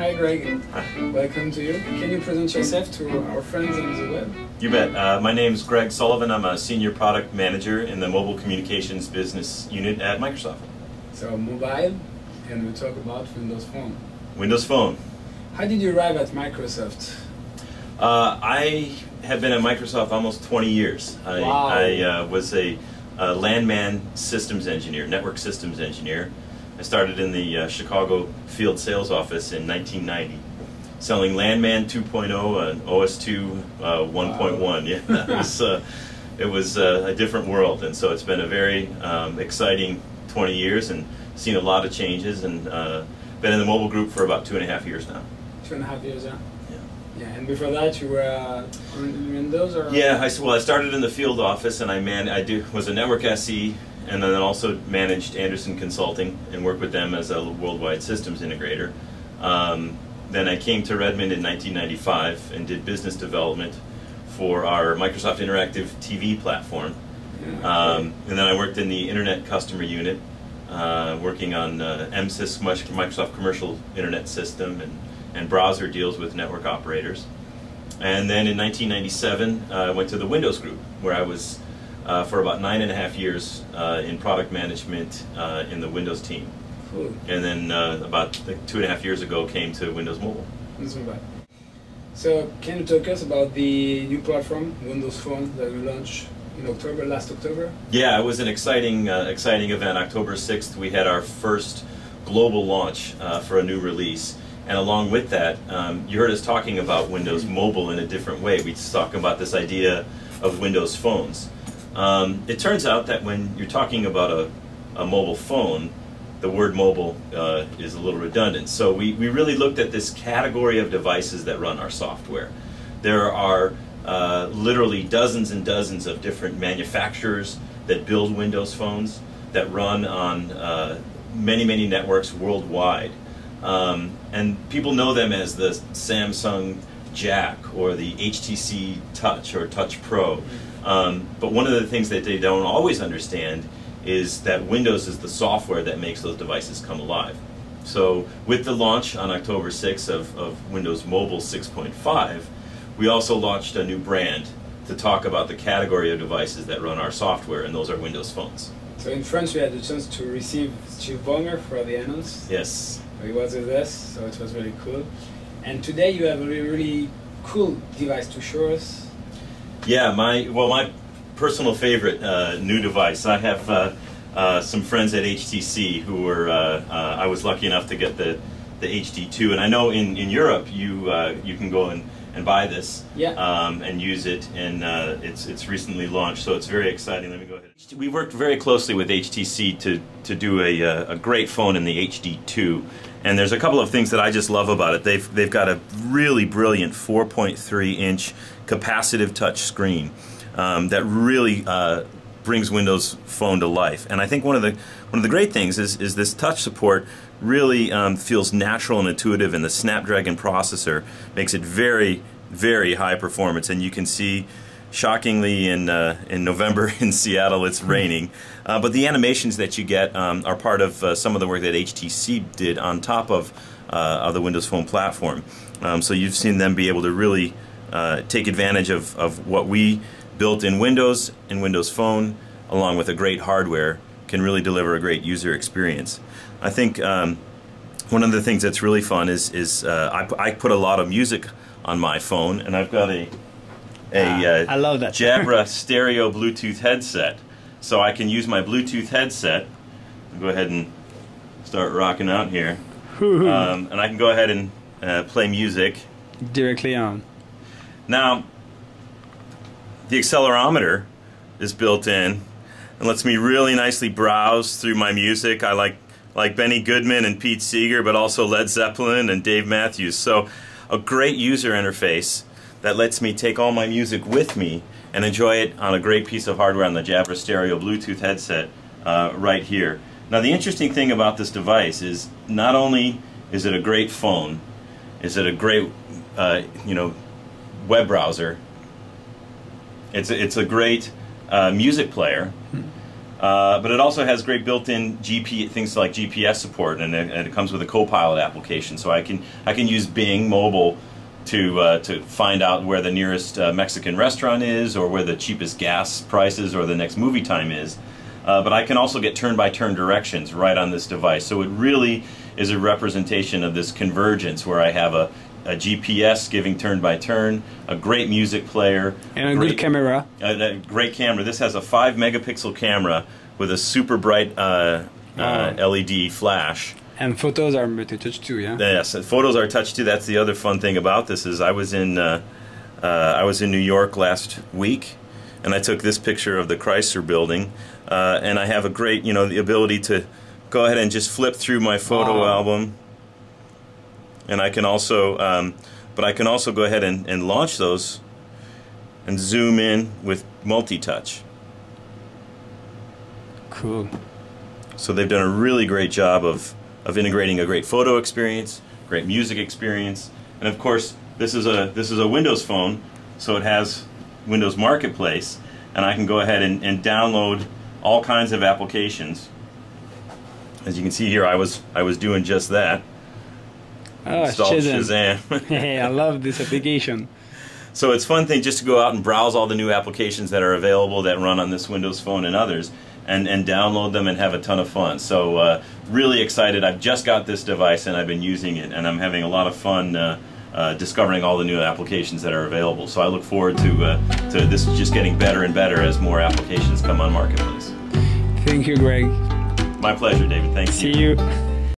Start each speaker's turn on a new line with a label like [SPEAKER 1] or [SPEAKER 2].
[SPEAKER 1] Hi Greg,
[SPEAKER 2] Hi.
[SPEAKER 1] welcome to you. Can you present yourself to our friends on the web?
[SPEAKER 2] You bet. My name's Greg Sullivan. I'm a Senior Product Manager in the Mobile Communications Business Unit at Microsoft.
[SPEAKER 1] So mobile, and we talk about Windows Phone.
[SPEAKER 2] Windows Phone.
[SPEAKER 1] How did you arrive at Microsoft?
[SPEAKER 2] I have been at Microsoft almost 20 years.
[SPEAKER 1] Wow.
[SPEAKER 2] I was a landman systems engineer, network systems engineer. I started in the Chicago field sales office in 1990, selling Landman 2.0 and OS2 1.1.
[SPEAKER 1] Wow.
[SPEAKER 2] Yeah, it was a different world, and so it's been a very exciting 20 years and seen a lot of changes, and been in the mobile group for about 2.5 years now.
[SPEAKER 1] 2.5 years, yeah?
[SPEAKER 2] Yeah.
[SPEAKER 1] Yeah, and before that you were on Windows, or?
[SPEAKER 2] Yeah, I started in the field office, and I was a network SE, and then also managed Andersen Consulting and worked with them as a worldwide systems integrator. Then I came to Redmond in 1995 and did business development for our Microsoft Interactive TV platform.
[SPEAKER 1] Yeah, okay.
[SPEAKER 2] And then I worked in the Internet Customer Unit, working on MSys, Microsoft Commercial Internet System, and browser deals with network operators. And then in 1997, I went to the Windows Group, where I was for about 9.5 years in product management in the Windows team.
[SPEAKER 1] Cool.
[SPEAKER 2] And then about 2.5 years ago came to Windows Mobile.
[SPEAKER 1] That's not bad. So can you talk us about the new platform, Windows Phone, that we launched in October, last October?
[SPEAKER 2] Yeah, it was an exciting event. October 6th, we had our first global launch for a new release. And along with that, you heard us talking about Windows Mobile in a different way. We talk about this idea of Windows phones. It turns out that when you're talking about a mobile phone, the word mobile is a little redundant. So we really looked at this category of devices that run our software. There are literally dozens and dozens of different manufacturers that build Windows phones that run on many, many networks worldwide. And people know them as the Samsung Jack or the HTC Touch or Touch Pro. But one of the things that they don't always understand is that Windows is the software that makes those devices come alive. So with the launch on October 6th of Windows Mobile 6.5, we also launched a new brand to talk about the category of devices that run our software, and those are Windows phones.
[SPEAKER 1] So in France we had the chance to receive Steve Ballmer for the announce.
[SPEAKER 2] Yes.
[SPEAKER 1] He was with us, so it was really cool. And today you have a really cool device to show us.
[SPEAKER 2] Yeah, my personal favorite new device. I have some friends at HTC who were. I was lucky enough to get the HD2, and I know in Europe you can go and buy this,
[SPEAKER 1] yeah,
[SPEAKER 2] and use it, and it's recently launched, so it's very exciting. Let me go ahead. We worked very closely with HTC to do a great phone in the HD2. And there's a couple of things that I just love about it. They've got a really brilliant 4.3-inch capacitive touch screen that really brings Windows Phone to life. And I think one of the great things is this touch support really feels natural and intuitive, and the Snapdragon processor makes it very, very high performance. And you can see, shockingly, in November in Seattle it's raining, but the animations that you get are part of some of the work that HTC did on top of the Windows Phone platform. So you've seen them be able to really take advantage of what we built in Windows Phone, along with a great hardware, can really deliver a great user experience. I think one of the things that's really fun is I put a lot of music on my phone, and I've got I love that Jabra stereo Bluetooth headset, so I can use my Bluetooth headset. I'll go ahead and start rocking out here, and I can go ahead and play music
[SPEAKER 3] directly on.
[SPEAKER 2] Now, the accelerometer is built in and lets me really nicely browse through my music. I like Benny Goodman and Pete Seeger, but also Led Zeppelin and Dave Matthews. So a great user interface that lets me take all my music with me and enjoy it on a great piece of hardware on the Jabra Stereo Bluetooth headset right here. Now, the interesting thing about this device is not only is it a great phone, is it a great web browser, it's a great music player. But it also has great built-in things like GPS support, and it comes with a Copilot application, so I can use Bing Mobile to find out where the nearest Mexican restaurant is, or where the cheapest gas price is, or the next movie time is. But I can also get turn-by-turn directions right on this device. So it really is a representation of this convergence where I have a GPS giving turn-by-turn, a great music player,
[SPEAKER 1] and a good camera.
[SPEAKER 2] A great camera. This has a 5-megapixel camera with a super bright LED flash.
[SPEAKER 1] And photos are touch too, yeah.
[SPEAKER 2] Yes, photos are touch too. That's the other fun thing about this is I was in New York last week, and I took this picture of the Chrysler Building, and I have a great, the ability to go ahead and just flip through my photo album, and I can also, but I can also go ahead and launch those and zoom in with multi-touch.
[SPEAKER 1] Cool.
[SPEAKER 2] So they've done a really great job of integrating a great photo experience, great music experience, and of course this is a Windows phone, so it has Windows Marketplace, and I can go ahead and download all kinds of applications. As you can see here, I was doing just that.
[SPEAKER 1] Oh,
[SPEAKER 2] installed Shazam.
[SPEAKER 1] Hey, I love this application.
[SPEAKER 2] So it's a fun thing just to go out and browse all the new applications that are available that run on this Windows phone and others, and download them and have a ton of fun. So really excited. I've just got this device and I've been using it, and I'm having a lot of fun discovering all the new applications that are available. So I look forward to this just getting better and better as more applications come on Marketplace.
[SPEAKER 1] Thank you, Greg.
[SPEAKER 2] My pleasure, David. Thank you.
[SPEAKER 1] See you.